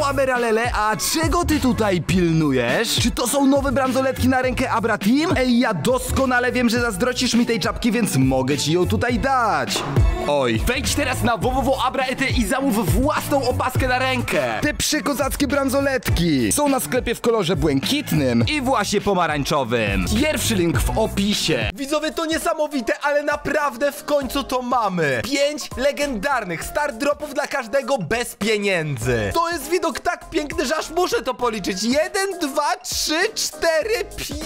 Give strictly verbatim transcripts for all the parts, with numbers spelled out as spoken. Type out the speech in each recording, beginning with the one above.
Aberalele, a czego ty tutaj pilnujesz? Czy to są nowe bransoletki na rękę Abra Team? Ej, ja doskonale wiem, że zazdrocisz mi tej czapki, więc mogę ci ją tutaj dać. Oj. Wejdź teraz na w w w kropka abra kropka e t i zamów własną opaskę na rękę. Te przykozackie bransoletki są na sklepie w kolorze błękitnym i właśnie pomarańczowym. Pierwszy link w opisie. Widzowie, to niesamowite, ale naprawdę w końcu to mamy. Pięć legendarnych start dropów dla każdego bez pieniędzy. To jest widok tak piękny, że aż muszę to policzyć. Jeden, dwa, trzy, cztery,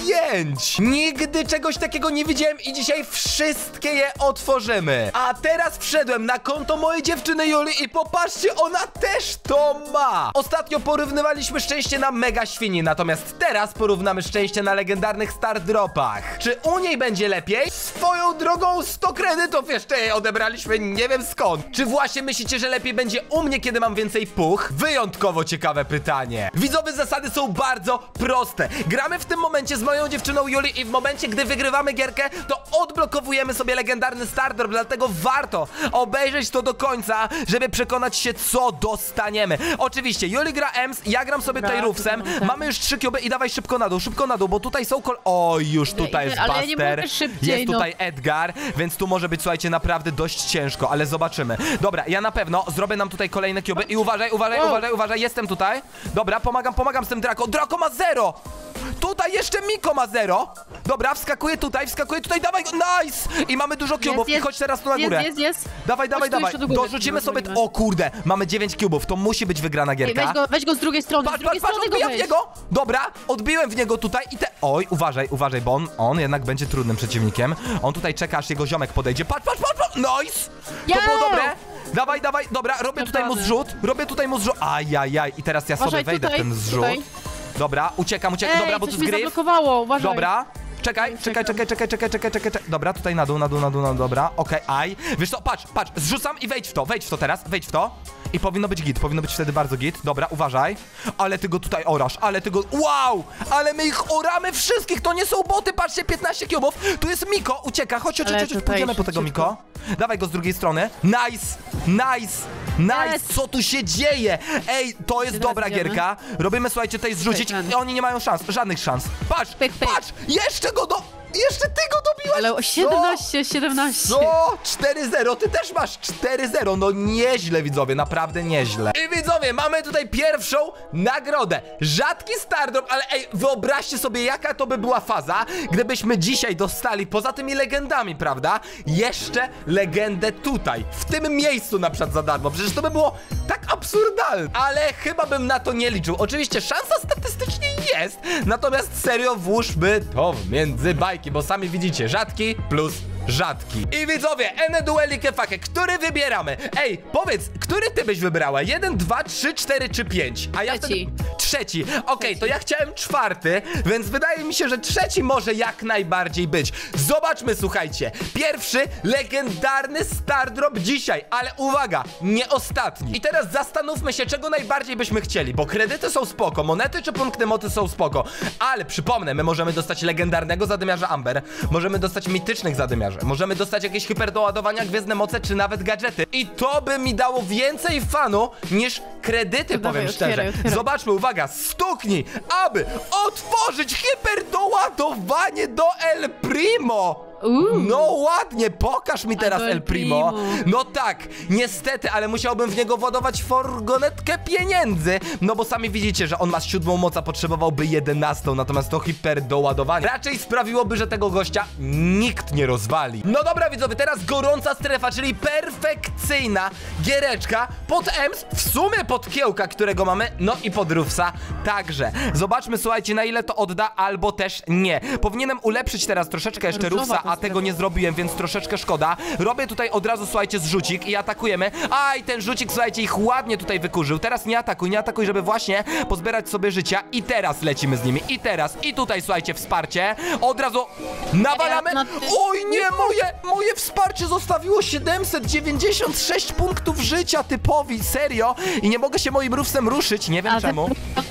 pięć. Nigdy czegoś takiego nie widziałem i dzisiaj wszystkie je otworzymy. A teraz wszedłem na konto mojej dziewczyny Juli i popatrzcie, ona też to ma. Ostatnio porównywaliśmy szczęście na mega świni, natomiast teraz porównamy szczęście na legendarnych start dropach. Czy u niej będzie lepiej? Swoją drogą sto kredytów jeszcze jej odebraliśmy, nie wiem skąd. Czy właśnie myślicie, że lepiej będzie u mnie, kiedy mam więcej puch? Wyjątkowo ciekawe pytanie. Widzowie, zasady są bardzo proste. Gramy w tym momencie z moją dziewczyną Juli i w momencie, gdy wygrywamy gierkę, to odblokowujemy sobie legendarny start drop, dlatego warto obejrzeć to do końca, żeby przekonać się, co dostaniemy. Oczywiście, Juli gra Ems, ja gram sobie tutaj Rufsem. Mamy już trzy kioby i dawaj szybko na dół, szybko na dół, bo tutaj są kol... Oj, już tutaj jest ale Buster, ja szybciej, jest tutaj no. Edgar, więc tu może być, słuchajcie, naprawdę dość ciężko, ale zobaczymy. Dobra, ja na pewno zrobię nam tutaj kolejne kioby i uważaj, uważaj, wow. uważaj, uważaj, jestem tutaj. Dobra, pomagam, pomagam z tym Draco. Draco ma zero! Tutaj jeszcze Miko ma zero. Dobra, wskakuje tutaj, wskakuje tutaj, dawaj go, nice! I mamy dużo cubów i chodź teraz tu na górę. Jest, jest, jest. Dawaj, dawaj, dawaj, dorzucimy sobie, o kurde, mamy dziewięć cubów, to musi być wygrana gierka. Ej, weź, go, weź go z drugiej strony, patrz, z drugiej patrz, strony patrz, odbijam go w niego. Dobra, odbiłem w niego tutaj i te... Oj, uważaj, uważaj, bo on, on jednak będzie trudnym przeciwnikiem. On tutaj czeka, aż jego ziomek podejdzie. Patrz, patrz, patrz, patrz. Nice! To yeah! było dobre. Dawaj, dawaj, dobra, robię tutaj mu zrzut, robię tutaj mu zrzut. Ajajaj, i teraz ja sobie uważaj, wejdę tutaj, w ten zrzut. Tutaj. Dobra, uciekam, uciekam, Ej, dobra, bo coś tu mi zgryw. zablokowało, uważaj. Dobra. Czekaj, czekaj, czekaj, czekaj, czekaj, czekaj, czekaj, czekaj. Dobra, tutaj na dół, na dół, na dół, na dół, dobra. Okej, okay, aj. Wiesz co, patrz, patrz, zrzucam i wejdź w to, wejdź w to teraz, wejdź w to. I powinno być git, powinno być wtedy bardzo git. Dobra, uważaj. Ale ty go tutaj orasz, ale ty go... Wow! Ale my ich oramy wszystkich, to nie są boty, patrzcie, piętnaście cubów. Tu jest Miko, ucieka, chodź, chodź, chodź, chodź, pójdziemy po tego Miko. Dawaj go z drugiej strony. Nice, nice, nice, yes. Co tu się dzieje? Ej, to jest dobra gierka. Robimy, słuchajcie, tutaj zrzucić i oni nie mają szans, żadnych szans. Patrz, pyk, pyk. patrz, jeszcze go do... Jeszcze ty go dobiłaś! Ale siedemnaście, siedemnaście. Co? cztery zero, ty też masz cztery zero, no nieźle, widzowie, naprawdę nieźle. I widzowie, mamy tutaj pierwszą nagrodę. Rzadki stardrop, ale ej, wyobraźcie sobie, jaka to by była faza, gdybyśmy dzisiaj dostali, poza tymi legendami, prawda, jeszcze legendę tutaj, w tym miejscu na przykład za darmo. Przecież to by było tak absurdalne, ale chyba bym na to nie liczył. Oczywiście szansa statystycznie jest, natomiast serio włóżmy to w między bajki, bo sami widzicie, rzadki plus rzadki. I widzowie, ene dueli kefake, który wybieramy? Ej, powiedz, który ty byś wybrała? Jeden, dwa, trzy, cztery czy pięć? A ja Trzeci. wtedy... Trzeci. Okej, okay, to ja chciałem czwarty, więc wydaje mi się, że trzeci może jak najbardziej być. Zobaczmy, słuchajcie. Pierwszy legendarny stardrop dzisiaj, ale uwaga, nie ostatni. I teraz zastanówmy się, czego najbardziej byśmy chcieli, bo kredyty są spoko, monety czy punkty mocy są spoko, ale przypomnę, my możemy dostać legendarnego zadymiarza Amber, możemy dostać mitycznych zadymiarzy, możemy dostać jakieś hiperdoładowania, gwiezdne moce, czy nawet gadżety. I to by mi dało więcej fanu niż kredyty, to powiem dawaj, szczerze. otwieraj, otwieraj. Zobaczmy, uwaga, stuknij, aby otworzyć hiperdoładowanie do El Primo. Uuu. No ładnie, pokaż mi teraz El Primo. Primo. No tak, niestety, ale musiałbym w niego władować furgonetkę pieniędzy. No bo sami widzicie, że on ma siódmą moc, a potrzebowałby jedenastą. Natomiast to hiperdoładowanie raczej sprawiłoby, że tego gościa nikt nie rozwali. No dobra, widzowie, teraz gorąca strefa, czyli perfekcyjna giereczka pod Ems, w sumie pod Kiełka, którego mamy, no i pod Rufsa także. Zobaczmy, słuchajcie, na ile to odda, albo też nie. Powinienem ulepszyć teraz troszeczkę jeszcze Rufsa, a tego nie zrobiłem, więc troszeczkę szkoda. Robię tutaj od razu, słuchajcie, zrzucik i atakujemy. Aj, ten rzucik, słuchajcie, ich ładnie tutaj wykurzył. Teraz nie atakuj, nie atakuj, żeby właśnie pozbierać sobie życia. I teraz lecimy z nimi. I teraz, i tutaj, słuchajcie, wsparcie. Od razu nawalamy. Oj, nie, moje, moje wsparcie zostawiło siedemset dziewięćdziesiąt sześć punktów życia typowi, serio. I nie mogę się moim Rufsem ruszyć, nie wiem A, czemu. te...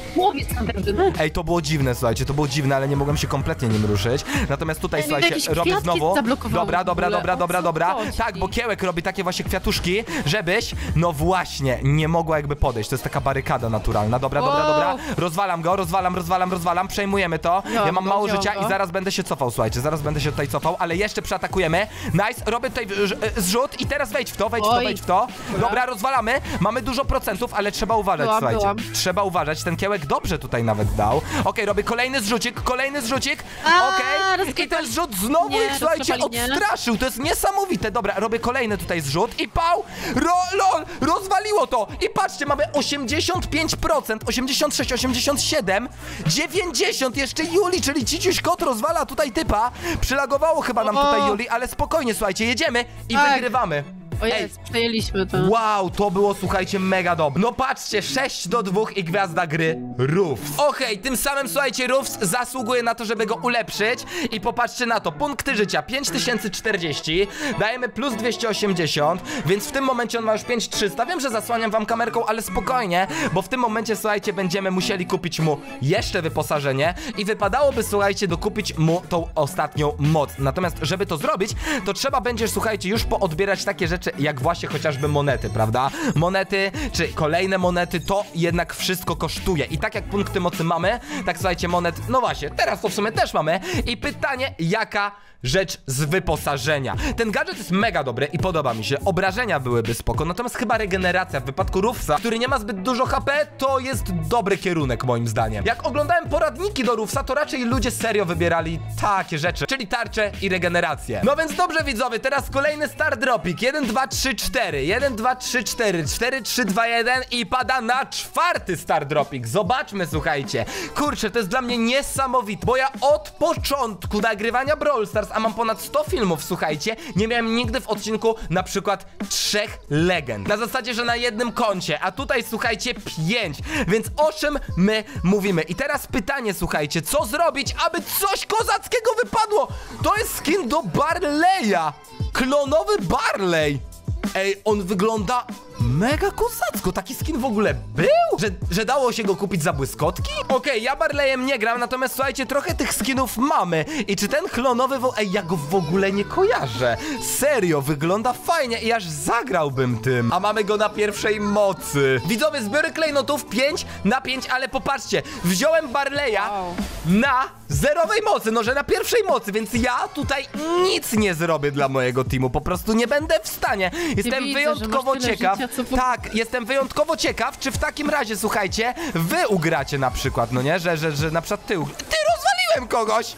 Powiedz naprawdę, no. Ej, to było dziwne, słuchajcie, to było dziwne, ale nie mogłem się kompletnie nim ruszyć. Natomiast tutaj, Ej, słuchajcie, jakieś robię kwiatki znowu. zablokowały Dobra, w dobra, ogóle. dobra, O dobra, co dobra. chodzi? Tak, bo Kiełek robi takie właśnie kwiatuszki, żebyś, no właśnie, nie mogła jakby podejść. To jest taka barykada naturalna. Dobra, dobra, O. dobra. Rozwalam go, rozwalam, rozwalam, rozwalam. Przejmujemy to. Ja Wziąłem mam go, mało wziąłem życia go. i zaraz będę się cofał, słuchajcie. Zaraz będę się tutaj cofał, ale jeszcze przeatakujemy. Nice, robię tutaj ż- zrzut i teraz wejdź w to, wejdź w to, Oj. wejdź w to. Dobra, rozwalamy. Mamy dużo procentów, ale trzeba uważać, Byłam, słuchajcie. byłam. Trzeba uważać. Ten Kiełek dobrze tutaj nawet dał. Okej, robię kolejny zrzucik, kolejny zrzucik. A, Okej. I rozklepali- ten zrzut znowu Nie, ich, słuchajcie, rozklepali, nie? odstraszył. To jest niesamowite. Dobra, robię kolejny tutaj zrzut i pał. Ro, lol, rozwaliło to. I patrzcie, mamy osiemdziesiąt pięć procent, osiemdziesiąt sześć, osiemdziesiąt siedem, dziewięćdziesiąt. Jeszcze Juli, czyli Ciciuś Kot rozwala tutaj typa. Przylagowało chyba nam O. tutaj Juli, ale spokojnie, słuchajcie, jedziemy i Tak. wygrywamy. O jest, przejęliśmy to. Wow, to było, słuchajcie, mega dobre. No patrzcie, sześć do dwóch i gwiazda gry Rufs. Okej, tym samym, słuchajcie, Rufs zasługuje na to, żeby go ulepszyć. I popatrzcie na to, punkty życia pięć tysięcy czterdzieści, dajemy plus dwieście osiemdziesiąt, więc w tym momencie on ma już pięć tysięcy trzysta. Wiem, że zasłaniam wam kamerką, ale spokojnie, bo w tym momencie, słuchajcie, będziemy musieli kupić mu jeszcze wyposażenie i wypadałoby, słuchajcie, dokupić mu tą ostatnią moc. Natomiast, żeby to zrobić, to trzeba będzie, słuchajcie, już poodbierać takie rzeczy, jak właśnie chociażby monety, prawda? Monety, czy kolejne monety, to jednak wszystko kosztuje. I tak jak punkty mocy mamy, tak słuchajcie, monet, no właśnie, teraz to w sumie też mamy. I pytanie, jaka rzecz z wyposażenia? Ten gadżet jest mega dobry i podoba mi się. Obrażenia byłyby spoko, natomiast chyba regeneracja w wypadku Rufsa, który nie ma zbyt dużo H P, to jest dobry kierunek moim zdaniem. Jak oglądałem poradniki do Rufsa, to raczej ludzie serio wybierali takie rzeczy, czyli tarcze i regenerację. No więc dobrze, widzowie, teraz kolejny star dropik. jeden, dwa, trzy, cztery. jeden, dwa, trzy, cztery. cztery, trzy, dwa, jeden i pada na czwarty star dropik. Zobaczmy, słuchajcie. Kurczę, to jest dla mnie niesamowite, bo ja od początku nagrywania Brawl Stars, a mam ponad sto filmów, słuchajcie, nie miałem nigdy w odcinku na przykład trzech legend. Na zasadzie, że na jednym koncie, a tutaj, słuchajcie, pięć. Więc o czym my mówimy? I teraz pytanie, słuchajcie, co zrobić, aby coś kozackiego wypadło? To jest skin do Barleya. Klonowy Barley. Ej, on wygląda mega kozacko. Taki skin w ogóle był? Że, że dało się go kupić za błyskotki? Okej, okay, ja Barleyem nie gram, natomiast słuchajcie, trochę tych skinów mamy. I czy ten klonowy... Wo- Ej, ja go w ogóle nie kojarzę. Serio, wygląda fajnie i aż zagrałbym tym. A mamy go na pierwszej mocy. Widzowie, zbiory klejnotów pięć na pięć, ale popatrzcie, wziąłem Barleya Wow. na zerowej mocy, no że na pierwszej mocy, więc ja tutaj nic nie zrobię dla mojego teamu. Po prostu nie będę w stanie. Jestem widzę, wyjątkowo że masz tyle ciekaw. życia, co po- Tak, jestem wyjątkowo ciekaw, czy w takim razie, słuchajcie, wy ugracie na przykład, no nie? Że, że, że na przykład ty ug- Ty rozwaliłem kogoś!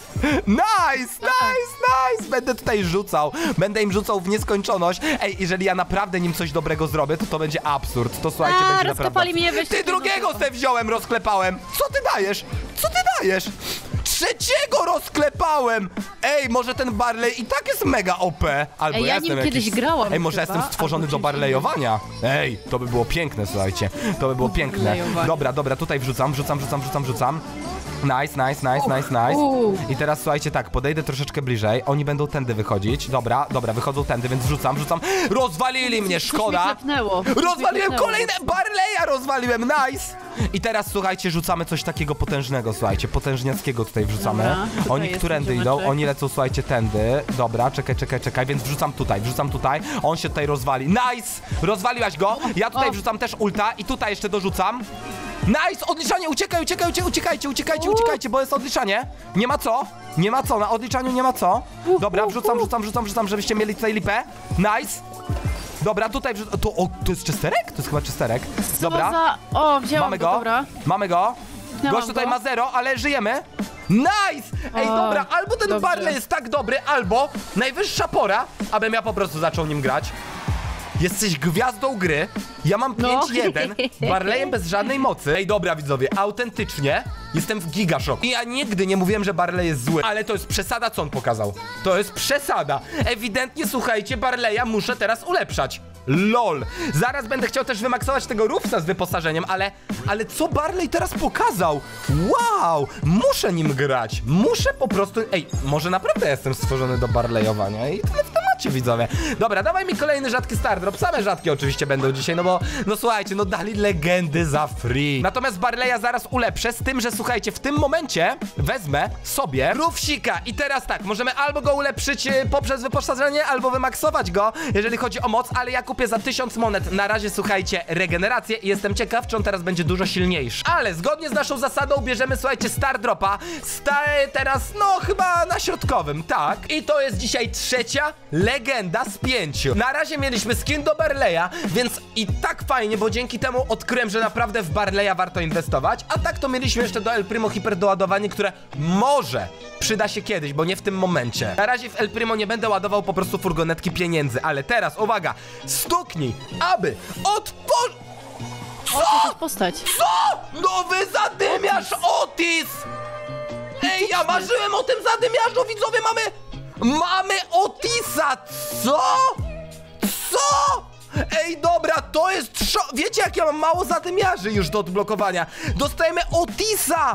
Nice, nice, nice! Będę tutaj rzucał. Będę im rzucał w nieskończoność. Ej, jeżeli ja naprawdę nim coś dobrego zrobię, to to będzie absurd. To słuchajcie, A, będzie rozklepali naprawdę... mnie, weź Ty tego drugiego nowego. se wziąłem, rozklepałem. Co ty dajesz? Co ty dajesz? Trzeciego rozklepałem! Ej, może ten Barley i tak jest mega O P. Albo Ej, ja jestem nim kiedyś jakiś... grałam Ej, może chyba, jestem stworzony albo do czymś barlejowania. Ej, to by było piękne, słuchajcie. To by było piękne. Barlejowanie. Dobra, dobra, tutaj wrzucam, wrzucam, wrzucam, wrzucam, wrzucam. Nice, nice, nice, nice, nice. Uuu. I teraz słuchajcie, tak, podejdę troszeczkę bliżej. Oni będą tędy wychodzić. Dobra, dobra, wychodzą tędy, więc wrzucam, wrzucam. Rozwalili mnie, Coś mi szkoda. klepnęło. Coś mi Rozwaliłem klepnęło. kolejne Barleya, rozwaliłem, nice. I teraz słuchajcie, rzucamy coś takiego potężnego, słuchajcie, potężniackiego tutaj wrzucamy. Dobra, tutaj Oni jest którędy ten idą? ziomeczek. Oni lecą, słuchajcie, tędy. Dobra, czekaj, czekaj, czekaj, więc wrzucam tutaj, wrzucam tutaj. On się tutaj rozwali. Nice! Rozwaliłaś go. Ja tutaj o. wrzucam też ulta i tutaj jeszcze dorzucam. Nice! Odliczanie! Uciekaj, uciekaj, uciekaj, uciekajcie, uciekajcie, uciekajcie, bo jest odliczanie. Nie ma co. Nie ma co, na odliczaniu nie ma co. Dobra, wrzucam, wrzucam, wrzucam, wrzucam, żebyście mieli tutaj lipę. Nice! Dobra, tutaj wrzucam. To, o, to jest czysterek? To jest chyba czysterek. Co Dobra, za... O, wzięłam mamy go, go. dobra. Mamy go. Miałam Gość tutaj go. ma zero, ale żyjemy. Nice! Ej, O, dobra, albo ten dobrze. Barley jest tak dobry, albo najwyższa pora, abym ja po prostu zaczął nim grać. Jesteś gwiazdą gry. Ja mam No. pięć jeden, Barleyem bez żadnej mocy. Ej, dobra, widzowie, autentycznie jestem w gigaszok. I ja nigdy nie mówiłem, że Barley jest zły, ale to jest przesada, co on pokazał. To jest przesada. Ewidentnie, słuchajcie, Barleya muszę teraz ulepszać. LOL. Zaraz będę chciał też wymaksować tego Rufsa z wyposażeniem, ale... Ale co Barley teraz pokazał? Wow! Muszę nim grać. Muszę po prostu... Ej, może naprawdę jestem stworzony do barlejowania i tyle w temacie. zobaczcie, widzowie. Dobra, dawaj mi kolejny rzadki Stardrop. Same rzadkie oczywiście będą dzisiaj, no bo, no słuchajcie, no dali legendy za free. Natomiast Barleya zaraz ulepszę, z tym, że słuchajcie, w tym momencie wezmę sobie Rufsika i teraz tak, możemy albo go ulepszyć y, poprzez wyposażenie, albo wymaksować go, jeżeli chodzi o moc, ale ja kupię za tysiąc monet na razie, słuchajcie, regenerację i jestem ciekaw, czy on teraz będzie dużo silniejszy. Ale zgodnie z naszą zasadą bierzemy, słuchajcie, Stardropa, staje teraz, no chyba na środkowym, tak. I to jest dzisiaj trzecia legenda z pięciu. Na razie mieliśmy skin do Barleya, więc i tak fajnie, bo dzięki temu odkryłem, że naprawdę w Barleya warto inwestować, a tak to mieliśmy jeszcze do El Primo hiperdoładowanie, które może przyda się kiedyś, bo nie w tym momencie. Na razie w El Primo nie będę ładował po prostu furgonetki pieniędzy, ale teraz, uwaga, stuknij, aby otworzyć... O, to jest postać. Co? Nowy zadymiarz Otis! Ej, ja marzyłem o tym zadymiarzu, widzowie, mamy... Mamy Otisa! Co? Co? Ej, dobra, to jest szo... Wiecie, jak ja mam mało zadymiarzy już do odblokowania? Dostajemy Otisa!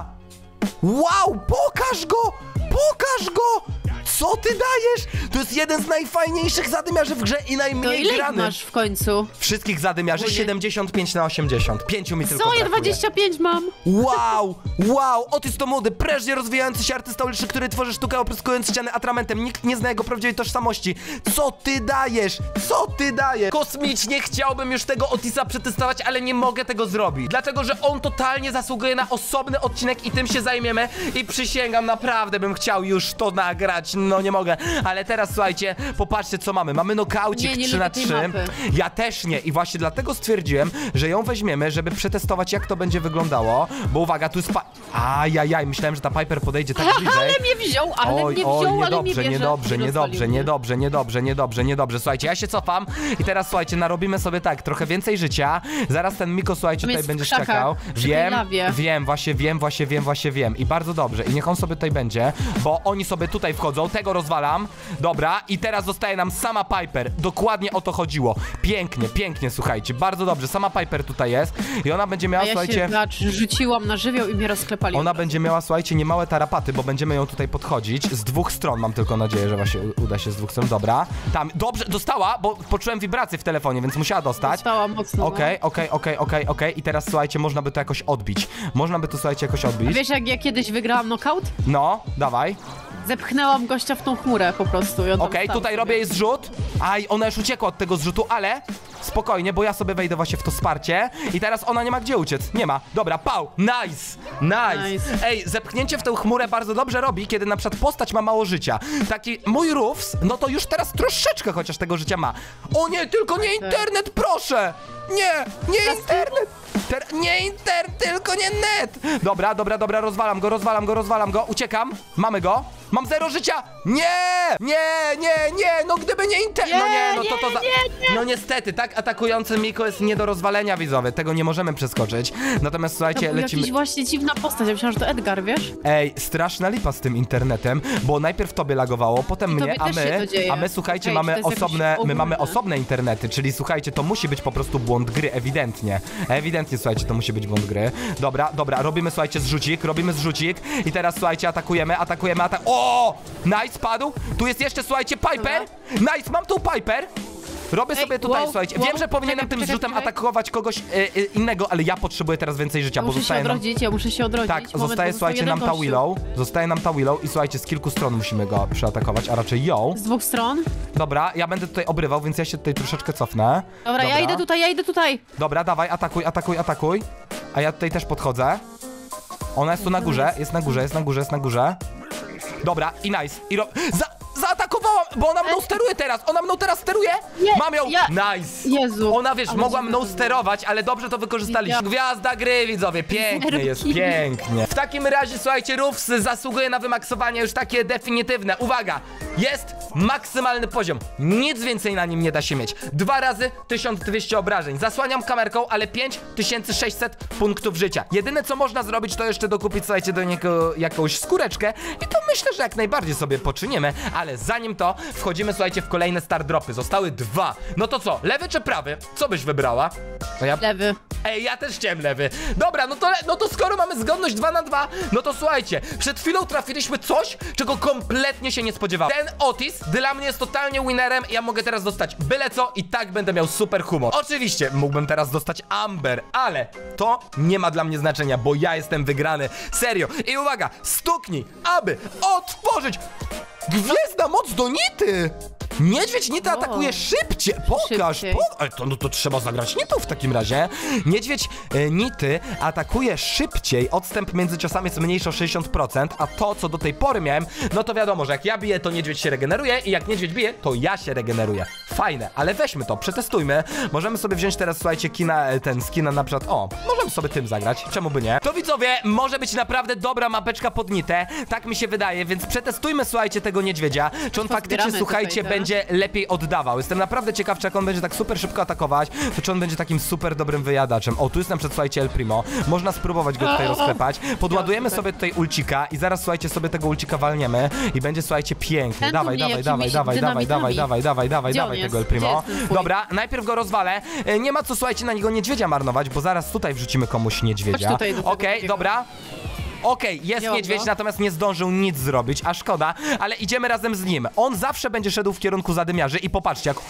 Wow, pokaż go! Pokaż go! Co ty dajesz? To jest jeden z najfajniejszych zadymiarzy w grze i To najmniej ile ich grany. masz w końcu? Wszystkich zadymiarzy Ogólnie? siedemdziesiąt pięć na osiemdziesiąt. Pięciu mi tylko Co? Ja brakuje. dwadzieścia pięć mam. Wow, wow, Otis to młody, prężnie rozwijający się artysta uliczny, który tworzy sztukę opryskując ściany atramentem. Nikt nie zna jego prawdziwej tożsamości. Co ty dajesz? Co ty dajesz? Kosmicznie chciałbym już tego Otisa przetestować, ale nie mogę tego zrobić. Dlatego, że on totalnie zasługuje na osobny odcinek i tym się zajmiemy. I przysięgam, naprawdę bym chciał już to nagrać. No nie mogę. Ale teraz słuchajcie, popatrzcie co mamy. Mamy nokaucik Nie, nie trzy na lubię tej trzy. mapy. Ja też nie i właśnie dlatego stwierdziłem, że ją weźmiemy, żeby przetestować jak to będzie wyglądało, bo uwaga, tu jest pa... Ajajaj, myślałem, że ta Piper podejdzie tak bliżej. Ale mnie wziął, ale Oj, mnie oj, wziął, ale mnie niedobrze, bierze. niedobrze, I niedobrze, rozwalił mnie. niedobrze, niedobrze, niedobrze, niedobrze. Słuchajcie, ja się cofam i teraz słuchajcie, narobimy sobie tak, trochę więcej życia. Zaraz ten Miko, słuchajcie, Tam tutaj jest w będzie krzakach, czekał. przy tej Wiem, lawie. wiem, właśnie wiem, właśnie wiem, właśnie wiem. I bardzo dobrze. I niech on sobie tutaj będzie, bo oni sobie tutaj wchodzą, tego rozwalam. Dobra, i teraz zostaje nam sama Piper. Dokładnie o to chodziło. Pięknie, pięknie, słuchajcie, bardzo dobrze. Sama Piper tutaj jest i ona będzie miała, A ja słuchajcie... się zobacz, rzuciłam na żywioł i mnie rozklepali. Ona będzie miała, słuchajcie, niemałe tarapaty, bo będziemy ją tutaj podchodzić. Z dwóch stron mam tylko nadzieję, że właśnie u- uda się z dwóch stron. Dobra. Tam, dobrze, dostała, bo poczułem wibrację w telefonie, więc musiała dostać. Dostała mocno. Okej, okej, okej, okej, okej. I teraz, słuchajcie, można by to jakoś odbić. Można by to, słuchajcie, jakoś A odbić. wiesz, jak ja kiedyś wygrałam knockout? No, dawaj. Zepchnęłam gościa w tą chmurę po prostu. i on tam Okej, stał tutaj sobie. robię jej zrzut. Aj, ona już uciekła od tego zrzutu, ale spokojnie, bo ja sobie wejdę właśnie w to wsparcie. I teraz ona nie ma gdzie uciec. Nie ma. Dobra, pał. Nice. Nice. Nice. Ej, zepchnięcie w tę chmurę bardzo dobrze robi, kiedy na przykład postać ma mało życia. Taki mój Rufs, no to już teraz troszeczkę chociaż tego życia ma. O nie, tylko nie internet, proszę. Nie, nie internet. Ter nie inter, tylko nie net. Dobra, dobra, dobra, rozwalam go, rozwalam go, rozwalam go. Uciekam. Mamy go. Mam zero życia. Nie, nie, nie, nie. No gdyby nie inter... No nie, no to to za... No niestety, tak atakujący Miko jest nie do rozwalenia, widzowie. Tego nie możemy przeskoczyć. Natomiast To słuchajcie, był lecimy... jakiś właśnie dziwna postać. Ja myślałam, że to Edgar, wiesz? Ej, straszna lipa z tym internetem, bo najpierw tobie lagowało, potem I mnie, tobie a też się my, to dzieje. a my słuchajcie, Okej, mamy to jest jakoś osobne, my mamy ogólne. osobne internety, czyli słuchajcie, to musi być po prostu błąd gry, ewidentnie. Ewidentnie, słuchajcie, to musi być błąd gry. Dobra, dobra, robimy, słuchajcie, zrzucik, robimy zrzucik i teraz, słuchajcie, atakujemy, atakujemy, atak... O! Nice, padł. Tu jest jeszcze, słuchajcie, Piper. Nice, mam tu Piper. Robię Ej, sobie tutaj, wow, słuchajcie, wow, wiem, że powinienem czekaj, tym czekaj, zrzutem czekaj. atakować kogoś e, e, innego, ale ja potrzebuję teraz więcej życia, Ja bo muszę się zostaje nam... odrodzić, ja muszę się odrodzić. Tak, Moment, zostaje, bo słuchajcie, jeden nam ta gościu. Willow. Zostaje nam ta Willow i słuchajcie, z kilku stron musimy go przeatakować, a raczej ją. Z dwóch stron. Dobra, ja będę tutaj obrywał, więc ja się tutaj troszeczkę cofnę. Dobra, ja idę tutaj, ja idę tutaj. Dobra, dawaj, atakuj, atakuj, atakuj. A ja tutaj też podchodzę. Ona jest tu na górze, jest na górze, jest na górze, jest na górze. Dobra, i nice. I ro... Za... Zaatakowałam, bo ona mną steruje teraz, ona mną teraz steruje. Nie, Mam ją, ja- nice. Jezu. Ona, wiesz, Ale mogła dziwne mną to było. sterować, ale dobrze to wykorzystaliśmy. Ja- Gwiazda gry, widzowie, pięknie Zero jest, killi. pięknie. W takim razie, słuchajcie, Rufs zasługuje na wymaksowanie już takie definitywne. Uwaga, jest maksymalny poziom, nic więcej na nim nie da się mieć. Dwa razy tysiąc dwieście obrażeń. Zasłaniam kamerką, ale pięć tysięcy sześćset punktów życia. Jedyne, co można zrobić, to jeszcze dokupić, słuchajcie, do niego jakąś skóreczkę i to myślę, że jak najbardziej sobie poczynimy, ale zanim to, wchodzimy, słuchajcie, w kolejne star dropy. Zostały dwa. No to co, lewy czy prawy? Co byś wybrała? No ja... Lewy. Ej, ja też chciałem lewy. Dobra, no to, no to skoro mamy zgodność dwa na dwa, no to słuchajcie, przed chwilą trafiliśmy coś, czego kompletnie się nie spodziewałem. Ten Otis dla mnie jest totalnie winnerem. Ja mogę teraz dostać byle co i tak będę miał super humor. Oczywiście mógłbym teraz dostać Amber, ale to nie ma dla mnie znaczenia, bo ja jestem wygrany. Serio. I uwaga, stuknij, aby otworzyć gwiezdna moc do Nity. Niedźwiedź Nita atakuje szybciej. Pokaż, Szybciej. po... Ale to, no to trzeba zagrać Nitą w takim razie. Niedźwiedź e, Nity atakuje szybciej. Odstęp między ciosami jest mniejszy o sześćdziesiąt procent. A to, co do tej pory miałem, no to wiadomo, że jak ja biję, to niedźwiedź się regeneruje. I jak niedźwiedź bije, to ja się regeneruję. Fajne, ale weźmy to, przetestujmy. Możemy sobie wziąć teraz, słuchajcie, kina, ten skina na przykład. O, możemy sobie tym zagrać. Czemu by nie? To widzowie, może być naprawdę dobra mapeczka pod Nitę. Tak mi się wydaje, więc przetestujmy, słuchajcie, tego niedźwiedzia. Czy on faktycznie, Pozbieramy słuchajcie, tutaj, będzie lepiej oddawał. Jestem naprawdę ciekaw, czy jak on będzie tak super szybko atakować, to czy on będzie takim super dobrym wyjadaczem. O, tu jest na przykład, słuchajcie, El Primo. Można spróbować go tutaj rozklepać. Podładujemy sobie tutaj ulcika i zaraz, słuchajcie, sobie tego ulcika walniemy i będzie, słuchajcie, pięknie. Ten tu Dawaj, mnie dawaj, jakimiś dawaj, dawaj, dawaj, dawaj, dynamitami. dawaj, dawaj, dawaj, Gdzie on dawaj jest? tego El Primo. Gdzie jest ten twój? Dobra, najpierw go rozwalę. E, Nie ma co, słuchajcie, na niego niedźwiedzia marnować, bo zaraz tutaj wrzucimy komuś niedźwiedzia. Chodź tutaj do tego Okej, drugiego. dobra. Okej, jest Wziąłem niedźwiedź, go. natomiast nie zdążył nic zrobić, a szkoda, ale idziemy razem z nim. On zawsze będzie szedł w kierunku zadymiarzy i popatrzcie, jak...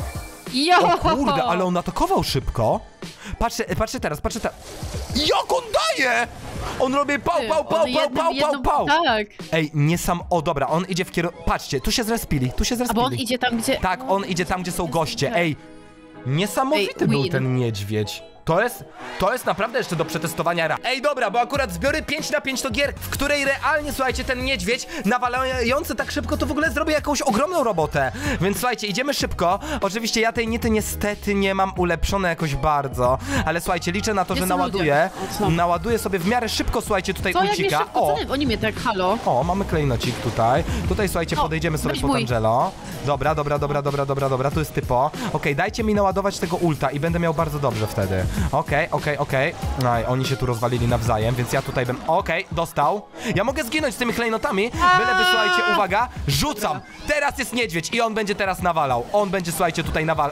Jo! O kurde, ale on atakował szybko. Patrzcie, patrzcie teraz, patrzcie teraz. Jak on daje! On robi pał, pał, pał, On pał, jednym- pał, pał, jedną- pał. Tak. Ej, nie sam... O, dobra, on idzie w kierunku... Patrzcie, tu się zrespili, tu się A bo on zrespili. idzie tam, gdzie... Tak, on idzie tam, gdzie są goście. Ej, niesamowity Ej, był win. ten niedźwiedź. To jest, to jest naprawdę jeszcze do przetestowania ra. Ej, dobra, bo akurat zbiory pięć na pięć to gier, w której realnie, słuchajcie, ten niedźwiedź nawalający tak szybko, to w ogóle zrobi jakąś ogromną robotę. Więc słuchajcie, idziemy szybko. Oczywiście ja tej Nity niestety nie mam ulepszone jakoś bardzo, ale słuchajcie, liczę na to, Gdzie że są naładuję. ludzie? O, co? Naładuję sobie w miarę szybko, słuchajcie, tutaj Co, jak mnie ulcika. szybko, O, co? Oni mnie tak, halo. o, mamy klejnocik tutaj. Tutaj, słuchajcie, O, podejdziemy sobie weź pod mój. Angelo. Dobra, dobra, dobra, dobra, dobra, dobra, tu jest typo. Okej, dajcie mi naładować tego ulta i będę miał bardzo dobrze wtedy. Okej, okej, okej. No i oni się tu rozwalili nawzajem, więc ja tutaj bym... Okej, dostał. Ja mogę zginąć z tymi klejnotami, byleby, słuchajcie, uwaga, rzucam. Teraz jest niedźwiedź i on będzie teraz nawalał. On będzie, słuchajcie, tutaj nawalał.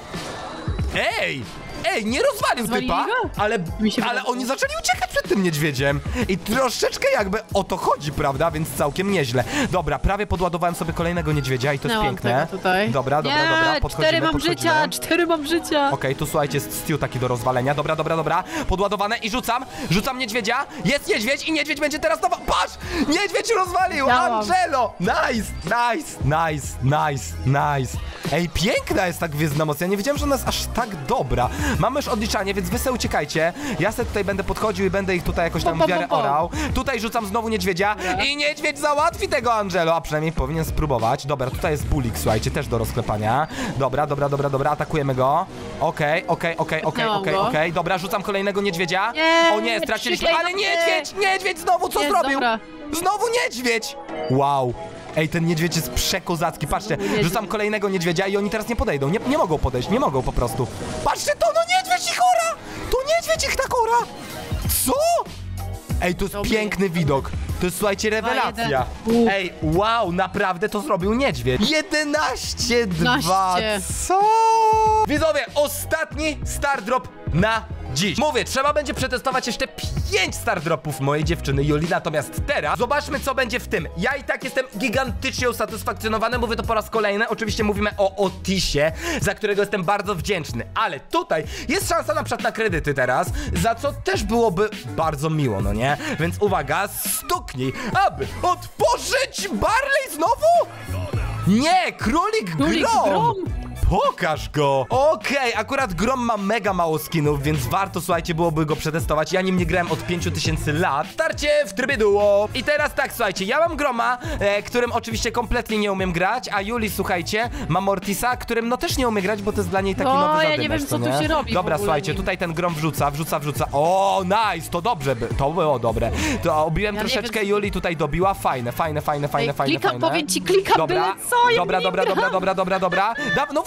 Ej! Ej, nie rozwalił Zwalili typa, go? ale, Mi się ale wydawało. oni zaczęli uciekać przed tym niedźwiedziem. I troszeczkę jakby o to chodzi, prawda? Więc całkiem nieźle. Dobra, prawie podładowałem sobie kolejnego niedźwiedzia i to jest Miałam piękne. tego tutaj. Dobra, dobra, nie, dobra, podchodzimy, cztery mam podchodzimy. życia, cztery mam życia. Okej, tu słuchajcie, jest stew taki do rozwalenia. Dobra, dobra, dobra. Podładowane i rzucam. Rzucam niedźwiedzia. Jest niedźwiedź i niedźwiedź będzie teraz nowa. Patrz! Niedźwiedź rozwalił! Miałam. Angelo! Nice, nice, nice, nice, nice. Ej, piękna jest ta gwiezdna moc. Ja nie wiedziałem, że ona jest aż tak dobra. Mamy już odliczanie, więc wy se uciekajcie. Ja se tutaj będę podchodził i będę ich tutaj jakoś tam Pom, pom, w miarę pom, pom. orał. Tutaj rzucam znowu niedźwiedzia Dobra. i niedźwiedź załatwi tego Angelo, a przynajmniej powinien spróbować. Dobra, tutaj jest bulik, słuchajcie, też do rozklepania. Dobra, dobra, dobra, dobra, atakujemy go. Okej, okej, okej, okej, Zepchnęłam okej, go. okej. Dobra, rzucam kolejnego niedźwiedzia. Nie, O nie, straciliśmy, trzy ale klejnoty. niedźwiedź, niedźwiedź znowu, co Jest, zrobił? dobra. Znowu niedźwiedź! Wow. Ej, ten niedźwiedź jest przekozacki, patrzcie, niedźwiedź. rzucam kolejnego niedźwiedzia i oni teraz nie podejdą, nie, nie mogą podejść, nie mogą po prostu. Patrzcie to, no niedźwiedź ich ora! To niedźwiedź ich tak ora! Co? Ej, to jest Dobry. piękny widok. To jest, słuchajcie, rewelacja. jeden. Ej, wow, naprawdę to zrobił niedźwiedź. jedenaście dwa. jedenaście. Co? Widzowie, ostatni star drop na dziś. Mówię, trzeba będzie przetestować jeszcze pięć star dropów mojej dziewczyny Julii, natomiast teraz zobaczmy, co będzie w tym. Ja i tak jestem gigantycznie usatysfakcjonowany, mówię to po raz kolejny. Oczywiście mówimy o Otisie, za którego jestem bardzo wdzięczny, ale tutaj jest szansa na przykład na kredyty teraz, za co też byłoby bardzo miło, no nie? Więc uwaga, stuknij, aby otworzyć Barley znowu? Nie, królik, Królik grom. grom. Pokaż go! Okej, akurat Grom ma mega mało skinów, więc warto, słuchajcie, byłoby go przetestować. Ja nim nie grałem od pięciu tysięcy lat. Starcie w trybie duo. I teraz tak, słuchajcie, ja mam Groma, e, którym oczywiście kompletnie nie umiem grać, a Juli, słuchajcie, ma Mortisa, którym no też nie umie grać, bo to jest dla niej taki No, nowy ja zadymacz, nie wiem, co nie? tu się robi w Dobra, ogóle słuchajcie, nim. tutaj ten Grom wrzuca, wrzuca, wrzuca. O, nice, to dobrze, by, to było dobre. To obiłem Ja nie troszeczkę, wiem, co- Juli tutaj dobiła. Fajne, fajne, fajne, fajne, Ej, fajne, klikam, fajne. powiem ci, klikam Dobra, byle co, ja dobra, nie dobra, gram. dobra, dobra, dobra, dobra. Da, no właśnie,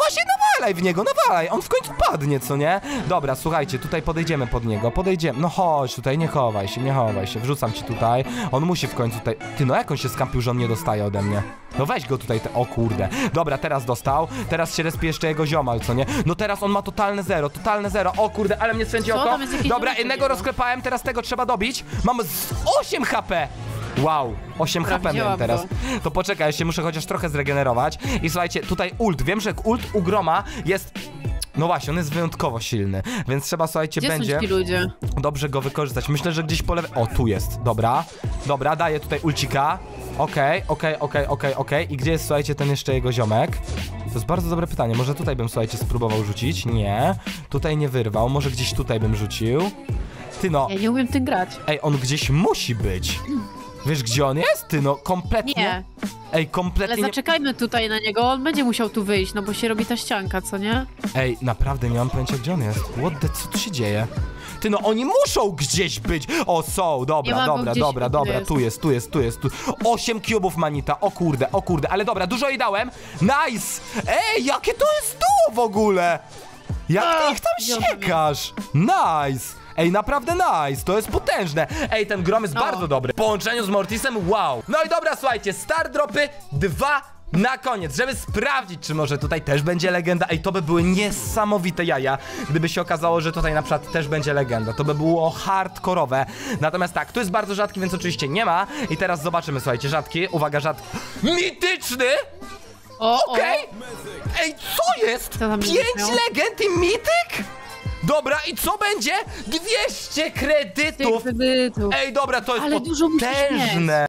właśnie nawalaj w niego, nawalaj, on w końcu padnie, co nie? Dobra, słuchajcie, tutaj podejdziemy pod niego, podejdziemy, no chodź tutaj, nie chowaj się, nie chowaj się, wrzucam ci tutaj, on musi w końcu tutaj, ty no jak on się skampił, że on nie dostaje ode mnie? No weź go tutaj, te... o kurde, dobra, teraz dostał, teraz się respi jeszcze jego ziomal, co nie? No teraz on ma totalne zero, totalne zero, o kurde, ale mnie swędzi Co? oko, Tam jest jakieś dobra, ziomek jednego takiego. rozklepałem, teraz tego trzeba dobić, mamy z osiem H P. Wow, osiem H P miałem Widziałam teraz. go. To poczekaj, ja się muszę chociaż trochę zregenerować. I słuchajcie, tutaj ult. Wiem, że ult u Groma jest... No właśnie, on jest wyjątkowo silny. Więc trzeba, słuchajcie, Gdzie będzie są ci ludzie? dobrze go wykorzystać. Myślę, że gdzieś po lewej... O, tu jest. Dobra. Dobra, daję tutaj ulcika. Okej, okej, okej, okej, okej. I gdzie jest, słuchajcie, ten jeszcze jego ziomek? To jest bardzo dobre pytanie. Może tutaj bym, słuchajcie, spróbował rzucić? Nie. Tutaj nie wyrwał. Może gdzieś tutaj bym rzucił. Ty no... Ja nie umiem tym grać. Ej, on gdzieś musi być. Wiesz, gdzie on jest? Ty no, kompletnie... Nie. Ej, kompletnie Ale nie... zaczekajmy tutaj na niego, on będzie musiał tu wyjść, no bo się robi ta ścianka, co nie? Ej, naprawdę nie mam pojęcia, gdzie on jest. What the... co tu się dzieje? Ty no, oni muszą gdzieś być! O, są, Nie dobra, ma go dobra, gdzieś, dobra, gdzie dobra, jest. tu jest, tu jest, tu jest, tu... Osiem cubów manita, o kurde, o kurde, ale dobra, dużo jej dałem. Nice! Ej, jakie to jest duo w ogóle! Jak ty A, ich tam wziąłem je. siekasz? Nice! Ej, naprawdę nice, to jest potężne. Ej, ten Grom jest No. bardzo dobry. W połączeniu z Mortisem, wow. No i dobra, słuchajcie, star dropy dwa na koniec, żeby sprawdzić, czy może tutaj też będzie legenda. Ej, to by były niesamowite jaja, gdyby się okazało, że tutaj na przykład też będzie legenda. To by było hardkorowe. Natomiast tak, tu jest bardzo rzadki, więc oczywiście nie ma. I teraz zobaczymy, słuchajcie, rzadki, uwaga, rzadki. Mityczny! O, Okej! Ej, co jest? Co tam Pięć miał? legend i mityk? Dobra, i co będzie? dwieście kredytów! Tych kredytów. Ej, dobra, to jest Ale dużo musisz potężne.